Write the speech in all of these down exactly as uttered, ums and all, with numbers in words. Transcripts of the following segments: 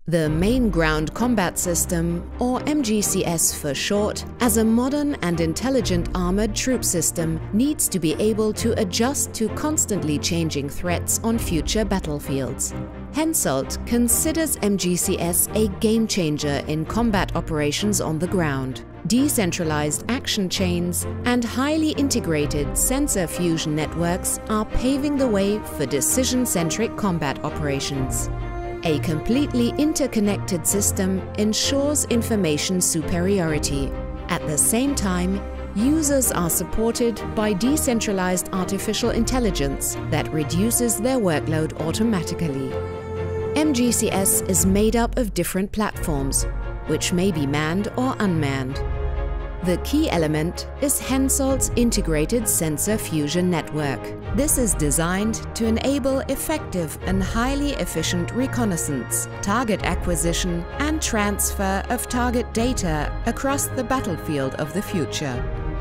The Main Ground Combat System, or M G C S for short, as a modern and intelligent armored troop system, needs to be able to adjust to constantly changing threats on future battlefields. HENSOLDT considers M G C S a game changer in combat operations on the ground. Decentralized action chains and highly integrated sensor fusion networks are paving the way for decision-centric combat operations. A completely interconnected system ensures information superiority. At the same time, users are supported by decentralized artificial intelligence that reduces their workload automatically. M G C S is made up of different platforms, which may be manned or unmanned. The key element is HENSOLDT's integrated sensor fusion network. This is designed to enable effective and highly efficient reconnaissance, target acquisition, and transfer of target data across the battlefield of the future.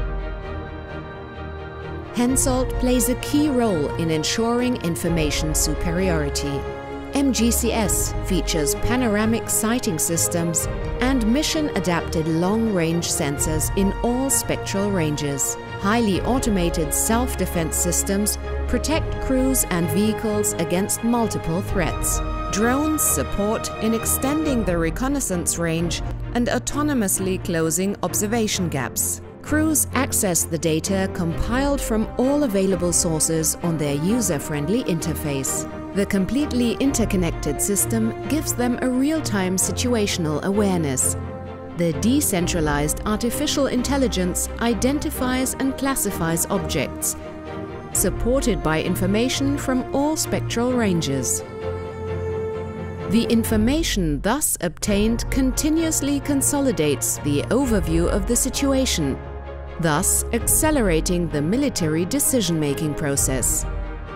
HENSOLDT plays a key role in ensuring information superiority. M G C S features panoramic sighting systems and mission-adapted long-range sensors in all spectral ranges. Highly automated self-defense systems protect crews and vehicles against multiple threats. Drones support in extending the reconnaissance range and autonomously closing observation gaps. Crews access the data compiled from all available sources on their user-friendly interface. The completely interconnected system gives them a real-time situational awareness. The decentralized artificial intelligence identifies and classifies objects, supported by information from all spectral ranges. The information thus obtained continuously consolidates the overview of the situation, thus accelerating the military decision-making process.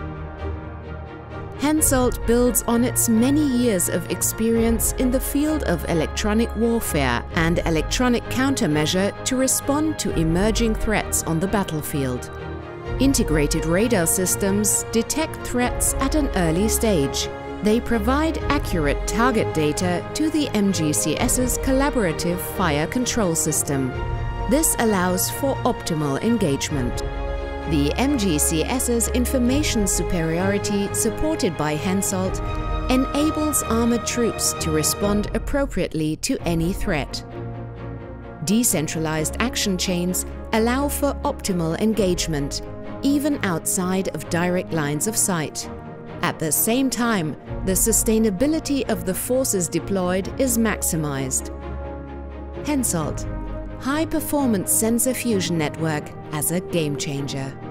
HENSOLDT builds on its many years of experience in the field of electronic warfare and electronic countermeasure to respond to emerging threats on the battlefield. Integrated radar systems detect threats at an early stage. They provide accurate target data to the M G C S's collaborative fire control system. This allows for optimal engagement. The M G C S's information superiority, supported by HENSOLDT, enables armored troops to respond appropriately to any threat. Decentralized action chains allow for optimal engagement, even outside of direct lines of sight. At the same time, the sustainability of the forces deployed is maximized. HENSOLDT, high-performance sensor fusion network as a game changer.